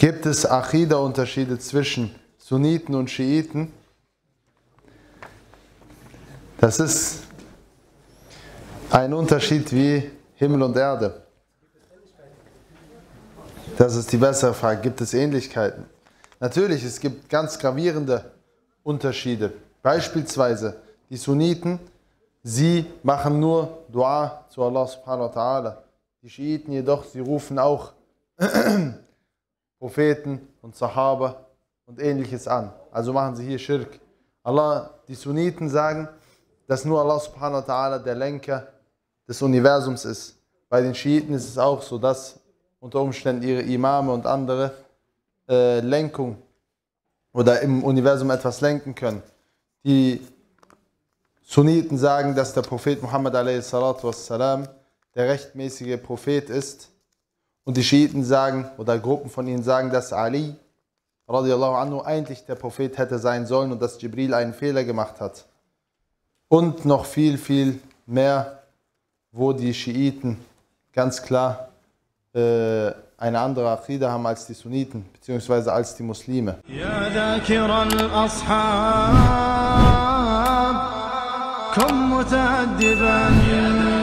Gibt es Akida-Unterschiede zwischen Sunniten und Schiiten? Das ist ein Unterschied wie Himmel und Erde. Das ist die bessere Frage. Gibt es Ähnlichkeiten? Natürlich, es gibt ganz gravierende Unterschiede. Beispielsweise die Sunniten, sie machen nur Dua zu Allah subhanahu wa ta'ala. Die Schiiten jedoch, sie rufen auch Propheten und Sahaba und Ähnliches an. Also machen sie hier Schirk. Die Sunniten sagen, dass nur Allah subhanahu wa ta'ala der Lenker des Universums ist. Bei den Schiiten ist es auch so, dass unter Umständen ihre Imame und andere Lenkung oder im Universum etwas lenken können. Die Sunniten sagen, dass der Prophet Muhammad a.s. der rechtmäßige Prophet ist. Und die Schiiten sagen, oder Gruppen von ihnen sagen, dass Ali radiallahu anhu eigentlich der Prophet hätte sein sollen und dass Jibril einen Fehler gemacht hat. Und noch viel, viel mehr, wo die Schiiten ganz klar eine andere Aqida haben als die Sunniten, beziehungsweise als die Muslime. Ya dhakir al-ashab, kun muta'addiban.